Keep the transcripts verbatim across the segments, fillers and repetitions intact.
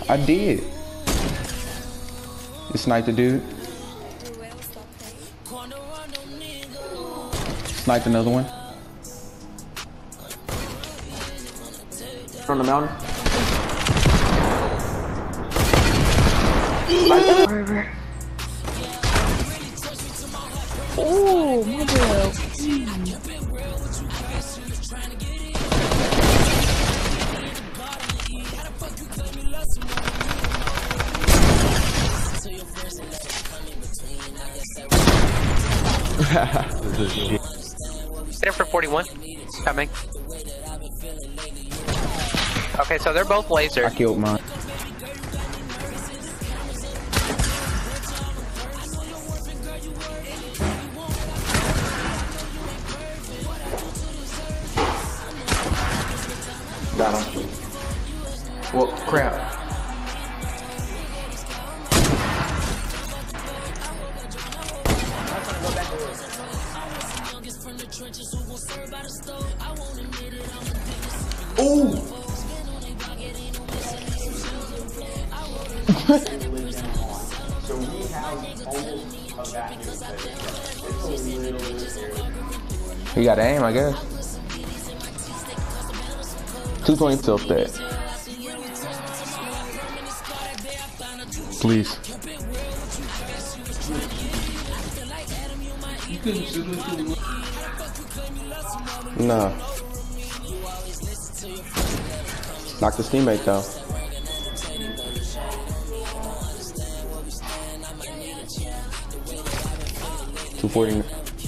I did. You sniped the dude. Sniped another one. On the mountain. Oh, my God. There for forty-one. Coming. Okay, so they're both laser. I killed mine. Got him. Well, crap. Ooh! So we have almost a vacuum space. You got to aim, I guess. two twenty self that. Please. Nah. Knock the teammate though. two forty.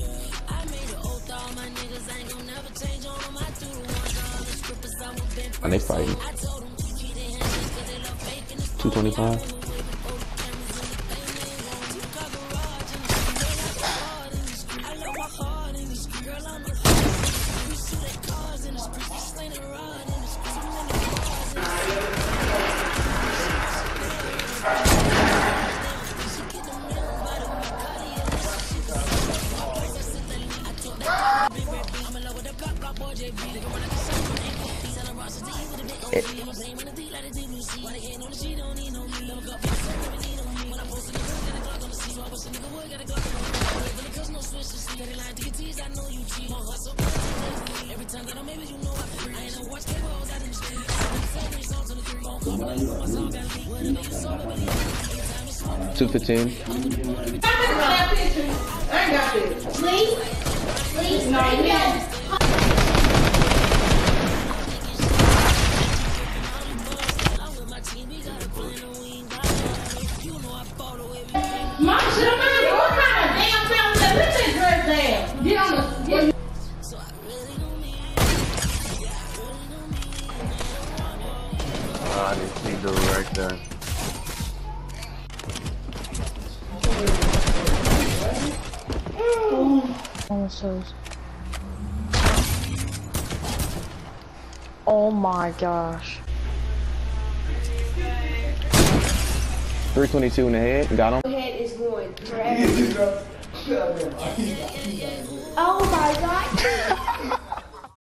And they fighting. two twenty-five. two fifteen. Please? Please? No, Mom, should have been what kind of damn family that put that dress down? Get on the get. Oh, I didn't see the right there. Oh my gosh. three twenty-two in the head. Got him. Head is going forever. Oh my God.